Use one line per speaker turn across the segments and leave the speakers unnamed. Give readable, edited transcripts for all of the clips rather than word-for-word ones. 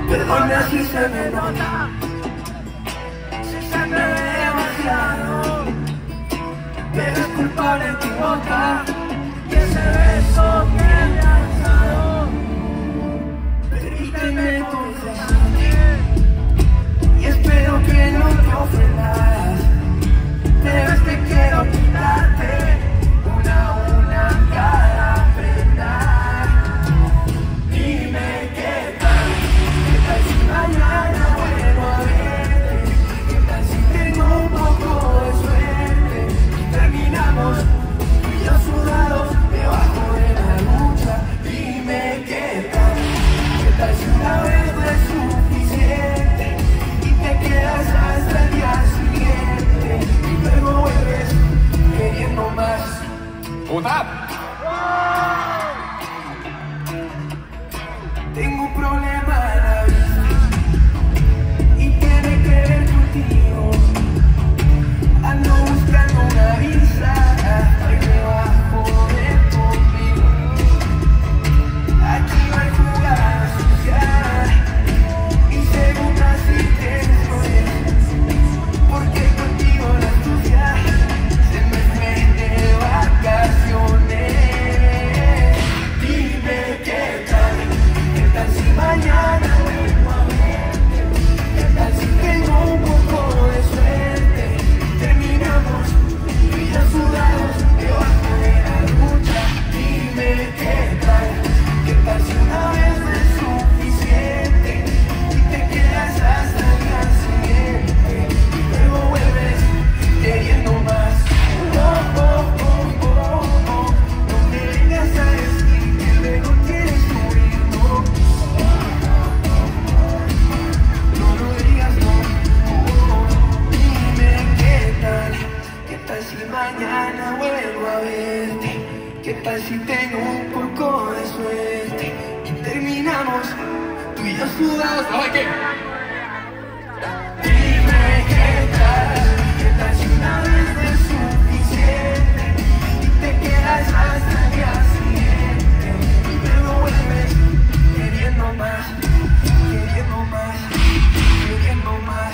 Perdona si se me nota, si se me ve demasiado, pero es culpable tu boca y ese beso que me has dado. Permíteme confesarte y espero que no te ofendas, pero es que quiero quitarte una a cada prenda. Dime qué tal si mañana vuelvo a verte, qué tal si tengo un poco de suerte y terminamos tú y yo sudados debajo de la ducha. Dime qué tal si una vez no es suficiente y te quedas hasta el día siguiente y luego vuelves queriendo más. Tengo un problema en la vida y tiene que ver contigo. Ando buscando una visa para que vas a joder conmigo. Aquí no hay jugadas sucias y segundas intenciones, porque contigo la tuya se me fue de vacaciones. Dime qué tal si mañana vuelvo a verte, qué tal si tengo un poco de suerte y terminamos tú y yo sudados debajo de la ducha. Dime qué tal si una vez no es suficiente y te quedas hasta el día siguiente y luego vuelves queriendo más. No me vengas a decir que luego quieres morir, no. No lo digas, no. Dime qué tal si mañana vuelvo a verte, qué tal si tengo un poco de suerte y terminamos tú y yo sudados.
¿Sabes qué?
Dime qué tal si una vez no es suficiente y te quedas hasta el día siguiente y luego vuelves queriendo más, queriendo más, queriendo más.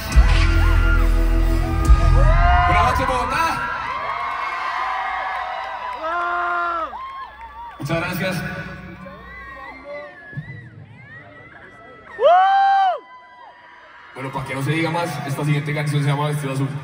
Buenas noches, Bogotá. Muchas gracias. Bueno, para que no se diga más, esta siguiente canción se llama Vestido Azul.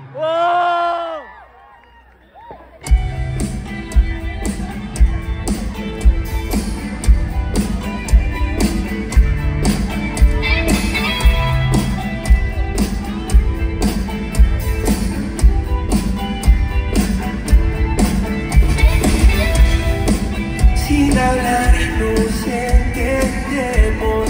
Sin hablar nos entendemos,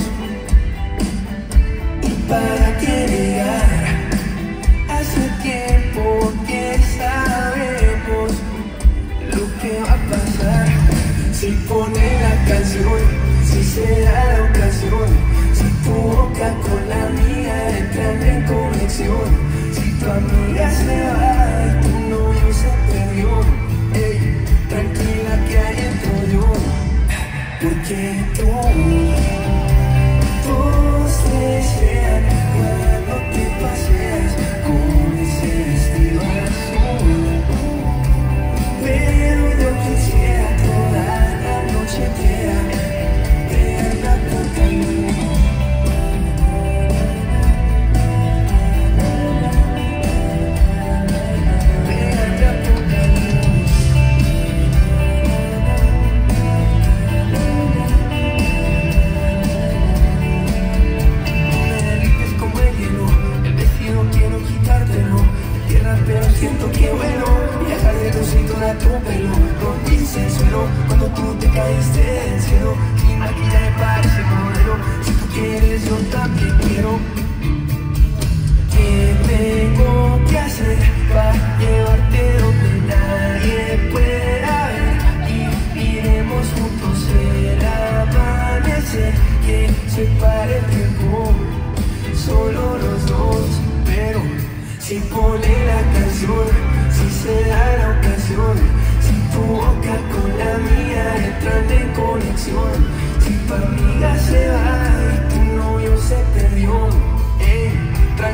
y para qué negar, hace tiempo que sabemos lo que va a pasar. Si pone la canción, si se da la ocasión, si tu boca con la mía entran en conexión, si tu amiga se va y tu novio se perdió, ey, tranquila que ahí entro yo, porque todos te desean cuando te paseas con ese vestido azul, pero yo quisiera toda la noche entera ver la poca luz. Ver la poca luz. Me derrites como el hielo, el vestido quiero quitártelo, de tierra pero siento que vuelo, viajar de tu cintura a tu pelo, rompiste el suelo cuando tú te caíste del cielo, sin maquillaje parece modelo, si tú quieres yo también quiero. ¿Qué tengo que hacer para llevarte donde nadie pueda ver y iremos juntos el amanecer, que separe el tiempo, solo los dos, pero si pone la canción, si se da la ocasión, si tu boca con la mía entran en conexión, si tu amiga se va y tu novio se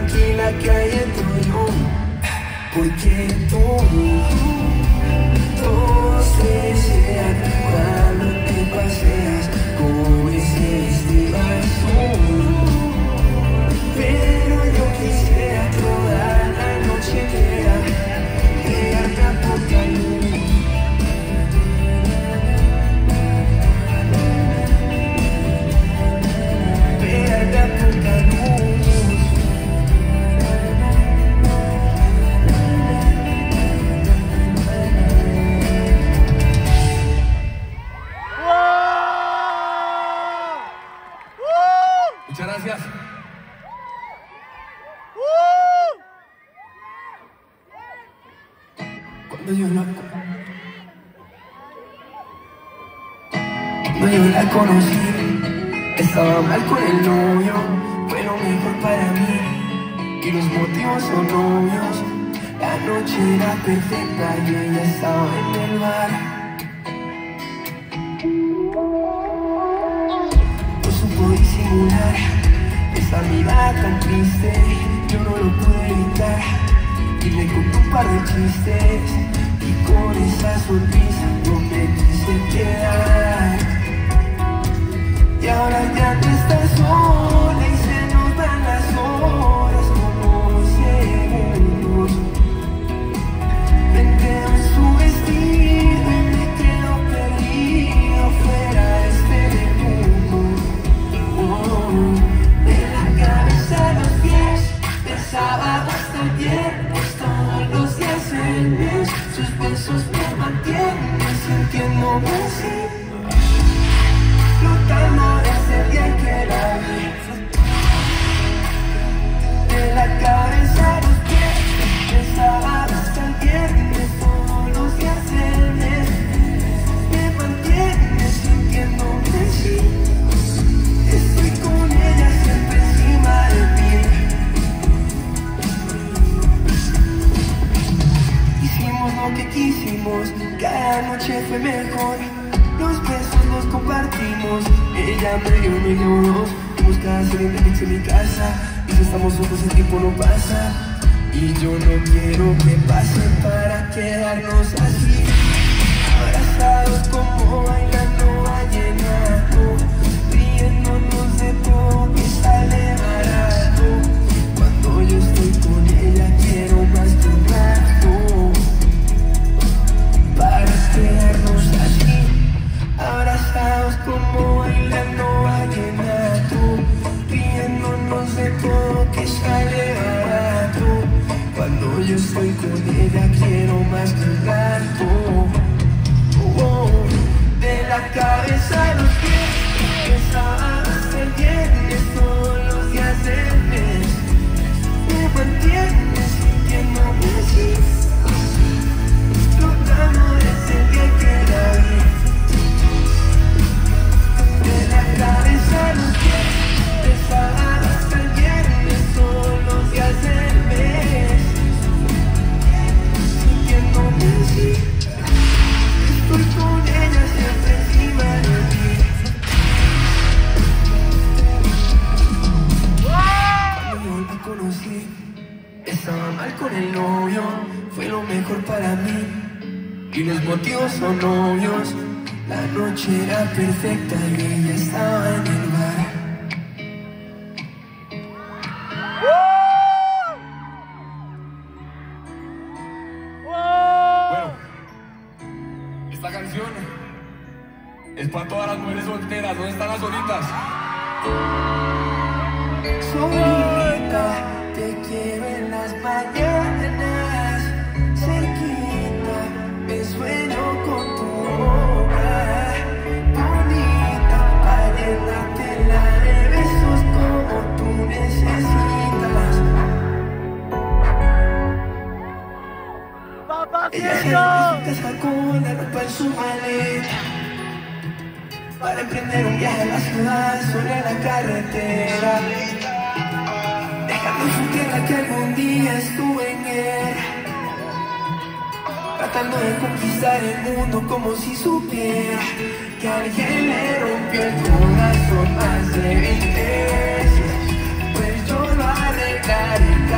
tranquila que ahí entro yo, porque todos desean cuando te paseas por ese festival azul. Pero yo quisiera toda la noche entera pegarte a poca luz. Pegarte a poca luz.
Muchas gracias.
Cuando yo la conocí, estaba mal con el novio, fue lo mejor para mí, y los motivos son obvios. La noche era perfecta y ella estaba en el bar. No supo disimular esa mirada tan triste, yo no lo pude evitar, y le conté un par de chistes, y con esa sonrisa yo me quise quedar. Y ahora ya no estás sola y se nos van las horas como segundos. Vendeo su vestido y me quedo perdido fuera de este mundo. De la cabeza a los pies, del sábado hasta el viernes, todos los días del mes, sus besos me mantienen sintiéndome así, flotando desde el día que la vi. De la cabeza a los pies, del sábado hasta el viernes, todos los días del mes, me mantiene sintiéndome así. Estoy con ella siempre encima de mí. Hicimos lo que quisimos, cada noche fue mejor. Los besos los compartimos, ella me dio y yo dos. Fuimos cada siguiente mix en mi casa, y si estamos juntos el tiempo no pasa. Y yo no quiero que pase para quedarnos así, abrazados como bailando vallenato, riéndonos de todo que sale barato. Cuando yo estoy con ella quiero más que un rato para quedarnos así, abrazados como bailando vallenato, riéndonos de todo que sale barato. Cuando yo estoy con ella quiero más que un rato. De la cabeza a los pies, del sábado hasta el viernes, todos los días del mes, me mantiene sintiéndome así, flotando desde el día que la vi. De la cabeza a los pies, del sábado hasta el viernes, todos los días del mes, sintiéndome así. Estoy con ella siempre encima de mí. Cuando yo la conocí, estaba mal con el novio, fue lo mejor para mí, y los motivos son obvios. La noche era perfecta y ella estaba en el bar.
Bueno, esta canción es para todas las mujeres solteras. ¿Dónde están las solitas?
Solita, te quiero en las mañanas, cerquita, me sueño con tu boca, bonita, para llenártela de besos como tú necesitas. Ella se casa con la ropa en su maleta, para emprender un viaje a la ciudad sobre la carretera, dejando su tierra que algún día estuve en guerra, tratando de conquistar el mundo como si supiera que alguien le rompió el corazón más de 20 veces. Pues yo lo arreglaré.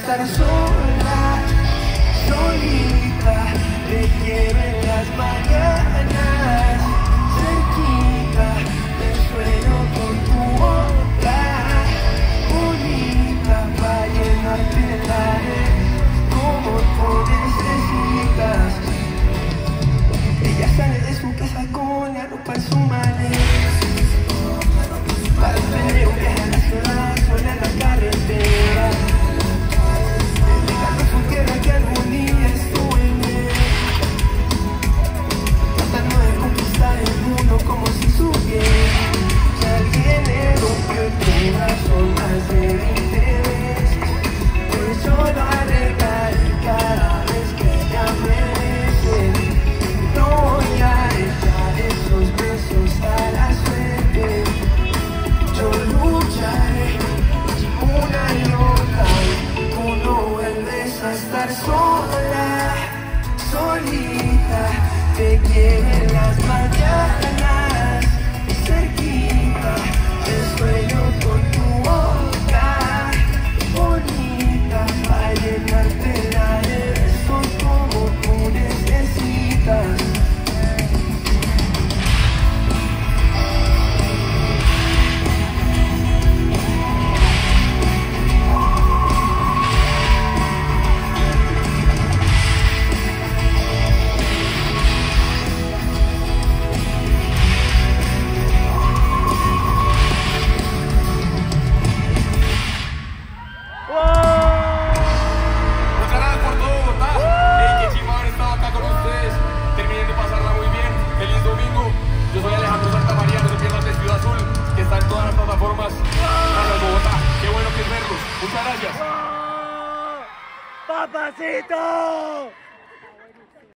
estar sola, solita. Te quiero en las mañanas, cerquita. Te sueño con tu boca, bonita, para llenarte la como tú necesitas. Ella sale de su casa con la ropa en su maleta para emprender un viaje a la ciudad, sola en la carretera, dejando su tierra que algún día estuvo en él, tratando de conquistar el mundo como si supiera que alguien le rompió el corazón más de 20 veces, pues yo lo arreglaré cada vez que ella me bese. No voy a echar esos besos a la suerte. Yo lucharé una y otra vez. Tú no vuelves a estar sola, solita. Te quiero en las mañanas, cerquita. Te sueño con tu boca, bonita, para llenarte la de besos como tú necesitas.
Muchas gracias por todo, Bogotá. Hey, qué chimba haber estado acá con ustedes. Terminen de pasarla muy bien. Feliz domingo. Yo soy Alejandro Santamaría, no se pierdan de Ciudad Azul, que está en todas las plataformas. Gracias, Bogotá. Qué bueno que es verlos. Muchas gracias.
¡Papacito!